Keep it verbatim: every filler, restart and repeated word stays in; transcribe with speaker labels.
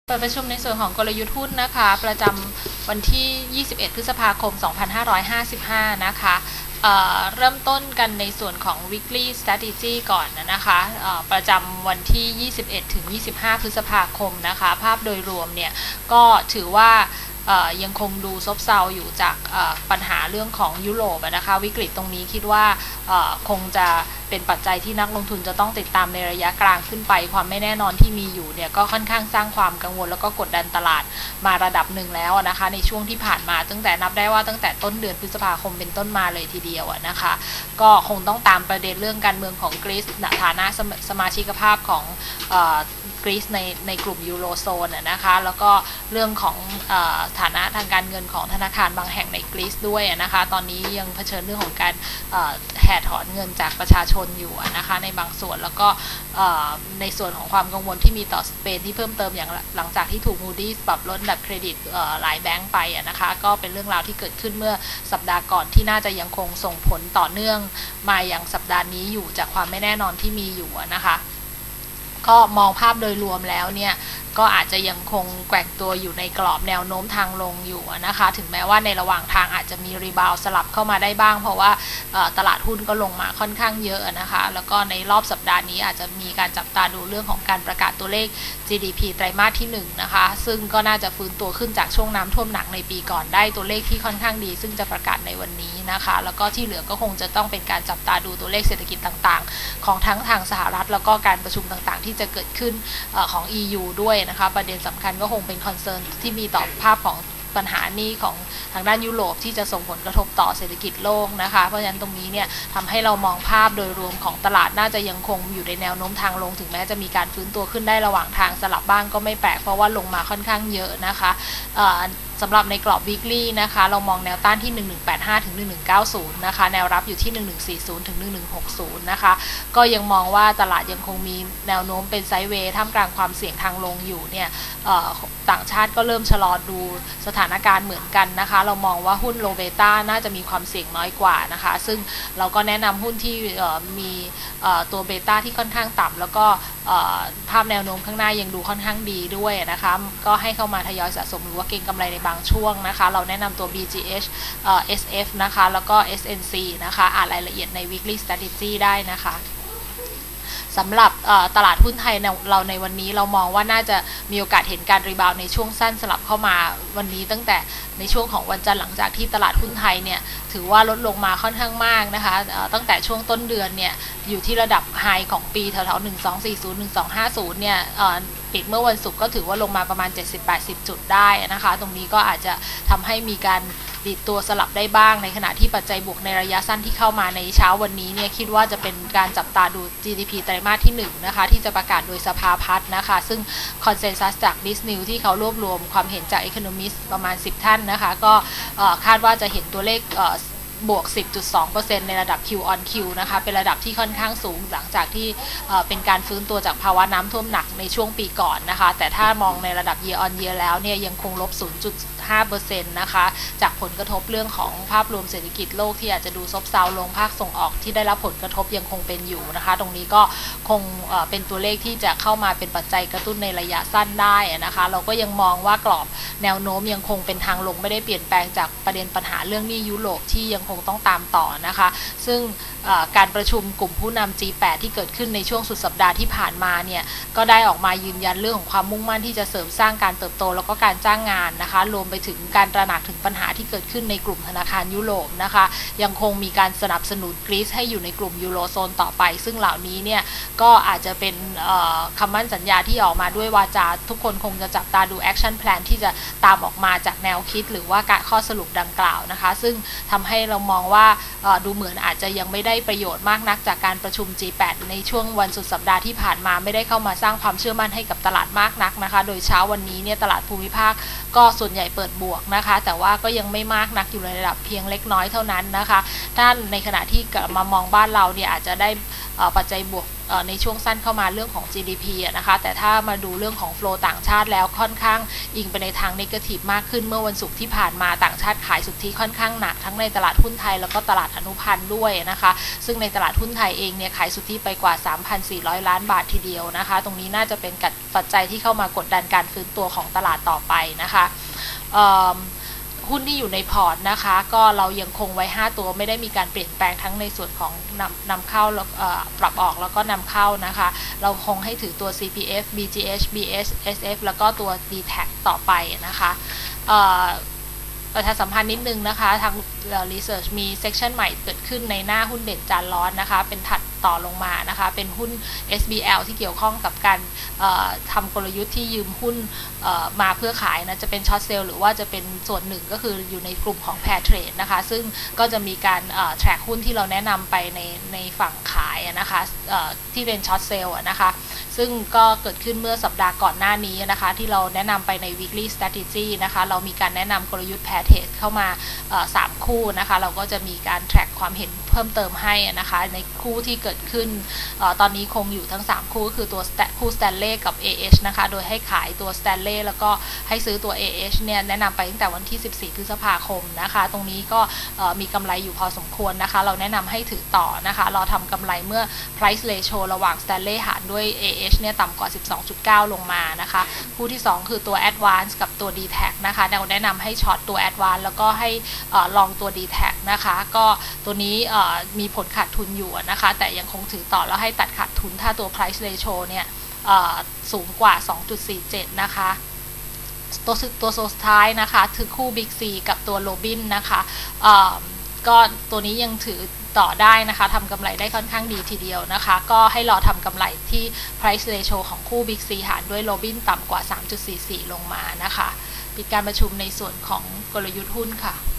Speaker 1: เปิดประชุมในส่วนของกลยุทธ์หุ้นนะคะประจำวันที่ยี่สิบเอ็ดพฤษภาคมสองพันห้าร้อยห้าสิบห้านะคะเเริ่มต้นกันในส่วนของ weekly strategy ก่อนนะคะประจำวันที่ยี่สิบเอ็ดถึงยี่สิบห้าพฤษภาคมนะคะภาพโดยรวมเนี่ยก็ถือว่ายังคงดูซบเซาอยู่จากปัญหาเรื่องของยุโรปนะคะวิกฤตตรงนี้คิดว่าคงจะเป็นปัจจัยที่นักลงทุนจะต้องติดตามในระยะกลางขึ้นไปความไม่แน่นอนที่มีอยู่เนี่ยก็ค่อนข้างสร้างความกังวลแล้วก็กดดันตลาดมาระดับหนึ่งแล้วนะคะในช่วงที่ผ่านมาตั้งแต่นับได้ว่าตั้งแต่ต้นเดือนพฤษภาคมเป็นต้นมาเลยทีเดียวนะคะก็คงต้องตามประเด็นเรื่องการเมืองของกรีซฐานะสมาชิกภาพของกรีซในในกลุ่มยูโรโซนนะคะแล้วก็เรื่องของฐานะทางการเงินของธนาคารบางแห่งในกรีซด้วยนะคะตอนนี้ยังเผชิญเรื่องของการแห่ถอนเงินจากประชาชนอยู่นะคะในบางส่วนแล้วก็ในส่วนของความกังวลที่มีต่อสเปนที่เพิ่มเติมอย่างหลังจากที่ถูก Moody's ปรับลดระดับเครดิตหลายแบงก์ไปนะคะก็เป็นเรื่องราวที่เกิดขึ้นเมื่อสัปดาห์ก่อนที่น่าจะยังคงส่งผลต่อเนื่องมาอย่างสัปดาห์นี้อยู่จากความไม่แน่นอนที่มีอยู่นะคะก็มองภาพโดยรวมแล้วเนี่ยก็อาจจะยังคงแกว่งตัวอยู่ในกรอบแนวโน้มทางลงอยู่นะคะถึงแม้ว่าในระหว่างทางอาจจะมีรีบาวสลับเข้ามาได้บ้างเพราะว่าตลาดหุ้นก็ลงมาค่อนข้างเยอะนะคะแล้วก็ในรอบสัปดาห์นี้อาจจะมีการจับตาดูเรื่องของการประกาศตัวเลข จี ดี พี ไตรมาสที่หนึ่งนะคะซึ่งก็น่าจะฟื้นตัวขึ้นจากช่วงน้ำท่วมหนักในปีก่อนได้ตัวเลขที่ค่อนข้างดีซึ่งจะประกาศในวันนี้นะคะแล้วก็ที่เหลือก็คงจะต้องเป็นการจับตาดูตัวเลขเศรษฐกิจต่างๆของทั้งทางสหรัฐแล้วก็การประชุมต่างๆที่จะเกิดขึ้นของ อี ยู ด้วยนะคะประเด็นสำคัญก็คงเป็นคอนเซิร์นที่มีต่อภาพของปัญหานี้ของทางด้านยุโรปที่จะส่งผลกระทบต่อเศรษฐกิจโลกนะคะเพราะฉะนั้นตรงนี้เนี่ยทำให้เรามองภาพโดยรวมของตลาดน่าจะยังคงอยู่ในแนวโน้มทางลงถึงแม้จะมีการฟื้นตัวขึ้นได้ระหว่างทางสลับบ้างก็ไม่แปลกเพราะว่าลงมาค่อนข้างเยอะนะคะสำหรับในกรอบ weekly นะคะเรามองแนวต้านที่หนึ่งหนึ่งแปดห้าถึงหนึ่งหนึ่งเก้าศูนย์นะคะแนวรับอยู่ที่หนึ่งหนึ่งสี่ศูนย์ถึงหนึ่งหนึ่งหกศูนย์นะคะก็ยังมองว่าตลาดยังคงมีแนวโน้มเป็นไซด์เวย์ท่ามกลางความเสี่ยงทางลงอยู่เนี่ยต่างชาติก็เริ่มชะลอดูสถานการณ์เหมือนกันนะคะเรามองว่าหุ้นโลเบต้าน่าจะมีความเสี่ยงน้อยกว่านะคะซึ่งเราก็แนะนำหุ้นที่มีตัวเบต้าที่ค่อนข้างต่ำแล้วก็ภาพแนวโน้มข้างหน้ายังดูค่อนข้างดีด้วยนะคะก็ให้เข้ามาทยอยสะสมหรือว่าเก็งกำไรในบางช่วงนะคะเราแนะนำตัว บี จี เอช เอส เอฟ นะคะแล้วก็ เอส เอ็น ซี นะคะอ่านรายละเอียดใน weekly strategy ได้นะคะสำหรับตลาดหุ้นไทยเราในวันนี้เรามองว่าน่าจะมีโอกาสเห็นการรีบาวในช่วงสั้นสลับเข้ามาวันนี้ตั้งแต่ในช่วงของวันจันทร์หลังจากที่ตลาดหุ้นไทยเนี่ยถือว่าลดลงมาค่อนข้างมากนะคะตั้งแต่ช่วงต้นเดือนเนี่ยอยู่ที่ระดับไฮของปีแถวๆหนึ่งสองสี่ศูนย์ หนึ่งสองห้าศูนย์เนี่ยปิดเมื่อวันศุกร์ก็ถือว่าลงมาประมาณ เจ็ดสิบถึงแปดสิบ จุดได้นะคะตรงนี้ก็อาจจะทำให้มีการดีดตัวสลับได้บ้างในขณะที่ปัจจัยบวกในระยะสั้นที่เข้ามาในเช้าวันนี้เนี่ยคิดว่าจะเป็นการจับตาดู จี ดี พี ไตรมาสที่หนึ่งนะคะที่จะประกาศโดยสภาพัฒน์นะคะซึ่งคอนเซนแซสจาก BizNews ที่เขารวบรวมความเห็นจาก Economist ประมาณสิบท่านนะคะก็คาดว่าจะเห็นตัวเลขบวก สิบจุดสองเปอร์เซ็นต์ ในระดับ Q on Q นะคะเป็นระดับที่ค่อนข้างสูงหลังจากที่เป็นการฟื้นตัวจากภาวะน้ำท่วมหนักในช่วงปีก่อนนะคะแต่ถ้ามองในระดับ Year on Year แล้วเนี่ยยังคงลบ ศูนย์จุดห้าเปอร์เซ็นต์ นะคะจากผลกระทบเรื่องของภาพรวมเศรษฐกิจโลกที่อาจจะดูซบเซาลงภาคส่งออกที่ได้รับผลกระทบยังคงเป็นอยู่นะคะตรงนี้ก็คงเป็นตัวเลขที่จะเข้ามาเป็นปัจจัยกระตุ้นในระยะสั้นได้นะคะเราก็ยังมองว่ากรอบแนวโน้มยังคงเป็นทางลงไม่ได้เปลี่ยนแปลงจากประเด็นปัญหาเรื่องหนี้ยุโรปที่ยังคงต้องตามต่อนะคะซึ่งการประชุมกลุ่มผู้นำ จี แปด ที่เกิดขึ้นในช่วงสุดสัปดาห์ที่ผ่านมาเนี่ยก็ได้ออกมายืนยันเรื่องของความมุ่งมั่นที่จะเสริมสร้างการเติบโตแล้วก็การจ้างงานนะคะรวมไปถึงการตระหนักถึงปัญหาที่เกิดขึ้นในกลุ่มธนาคารยุโรปนะคะยังคงมีการสนับสนุนกรีซให้อยู่ในกลุ่มยูโรโซนต่อไปซึ่งเหล่านี้เนี่ยก็อาจจะเป็นคำมั่นสัญญาที่ออกมาด้วยวาจาทุกคนคงจะจับตาดูแอคชั่นแพลนที่จะตามออกมาจากแนวคิดหรือว่าการข้อสรุปดังกล่าวนะคะซึ่งทำให้เรามองว่าดูเหมือนอาจจะยังไม่ได้ประโยชน์มากนักจากการประชุม จี แปด ในช่วงวันสุดสัปดาห์ที่ผ่านมาไม่ได้เข้ามาสร้างความเชื่อมั่นให้กับตลาดมากนักนะคะโดยเช้าวันนี้เนี่ยตลาดภูมิภาคก็ส่วนใหญ่เปิดบวกนะคะแต่ว่าก็ยังไม่มากนักอยู่ในระดับเพียงเล็กน้อยเท่านั้นนะคะด้านในขณะที่มามองบ้านเราเนี่ยอาจจะได้ปัจจัยบวกในช่วงสั้นเข้ามาเรื่องของ จี ดี พี นะคะแต่ถ้ามาดูเรื่องของโฟลว์ต่างชาติแล้วค่อนข้างอิงไปในทางเนกาทีฟมากขึ้นเมื่อวันศุกร์ที่ผ่านมาต่างชาติขายสุทธิค่อนข้างหนักทั้งในตลาดหุ้นไทยแล้วก็ตลาดอนุพันธ์ด้วยนะคะซึ่งในตลาดหุ้นไทยเองเนี่ยขายสุทธิไปกว่า สามพันสี่ร้อย ล้านบาททีเดียวนะคะตรงนี้น่าจะเป็นปัจจัยที่เข้ามากดดันการฟื้นตัวของตลาดต่อไปนะคะหุ้นที่อยู่ในพอร์ตนะคะก็เรายังคงไว้ห้าตัวไม่ได้มีการเปลี่ยนแปลงทั้งในส่วนของนำนำเข้าแล้วปรับออกแล้วก็นำเข้านะคะเราคงให้ถือตัว ซี พี เอฟ บี จี เอช บี เอส เอส เอฟ แล้วก็ตัว ดี แท็ก ต่อไปนะคะประชาสัมพันธ์นิดนึงนะคะทาง Research มี section ใหม่เกิดขึ้นในหน้าหุ้นเด่นจานร้อนนะคะเป็นถัดต่อลงมานะคะเป็นหุ้น เอส บี แอล ที่เกี่ยวข้องกับการทำกลยุทธ์ที่ยืมหุ้นมาเพื่อขายนะจะเป็นช็อตเซลล์หรือว่าจะเป็นส่วนหนึ่งก็คืออยู่ในกลุ่มของ Pair Trade นะคะซึ่งก็จะมีการ track หุ้นที่เราแนะนำไปในในฝั่งขายนะคะที่เป็นช็อตเซลล์นะคะซึ่งก็เกิดขึ้นเมื่อสัปดาห์ก่อนหน้านี้นะคะที่เราแนะนำไปใน weekly strategy นะคะเรามีการแนะนำกลยุทธ์ Pair Trade เข้ามาสามคู่นะคะเราก็จะมีการ track ความเห็นเพิ่มเติมให้นะคะในคู่ที่เกิดขึ้นตอนนี้คงอยู่ทั้งสามคู่ก็คือตัวคู่ Stanley กับ เอ เอช นะคะโดยให้ขายตัว Stanley แล้วก็ให้ซื้อตัว เอ เอช เนี่ยแนะนำไปตั้งแต่วันที่สิบสี่พฤษภาคมนะคะตรงนี้ก็มีกำไรอยู่พอสมควรนะคะเราแนะนำให้ถือต่อนะคะรอทำกำไรเมื่อ price ratio ระหว่าง Stanley หารด้วย เอ เอช เนี่ยต่ำกว่า สิบสองจุดเก้า ลงมานะคะคู่ที่สองคือตัว Advance กับตัว ดี แท็ก นะคะเราแนะนำให้ช็อตตัว Advance แล้วก็ให้ลองตัว ดี แท็ก นะคะก็ตัวนี้มีผลขาดทุนอยู่นะคะแต่ยังคงถือต่อแล้วให้ตัดขาดทุนถ้าตัว price ratio เนี่ยสูงกว่า สองจุดสี่เจ็ด นะคะตัวตัวสุดท้ายนะคะถือคู่ Big C กับตัว Robin นะคะก็ตัวนี้ยังถือต่อได้นะคะทำกำไรได้ค่อนข้างดีทีเดียวนะคะก็ให้รอทำกำไรที่ price ratio ของคู่ Big C หารด้วย Robin ต่ำกว่า สามจุดสี่สี่ ลงมานะคะปิดการประชุมในส่วนของกลยุทธ์หุ้นค่ะ